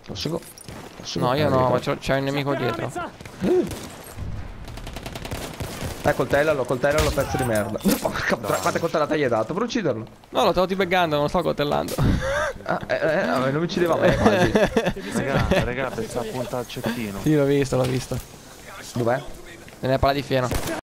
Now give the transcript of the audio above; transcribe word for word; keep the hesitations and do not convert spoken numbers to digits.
Posso go? Posso No, go? io Eh, no, dico. c'è un nemico dietro. Eh, coltellalo, coltellalo, pezzo di merda. Porca puttana, quante coltellate gli hai dato per ucciderlo? No, lo stavo tibeggando, non lo sto coltellando. Ah, eh, eh, no, non mi uccideva me quasi. Raga, raga, pensa appunto al cecchino. Sì, l'ho visto, l'ho visto. Dov'è? Nella palla di fieno.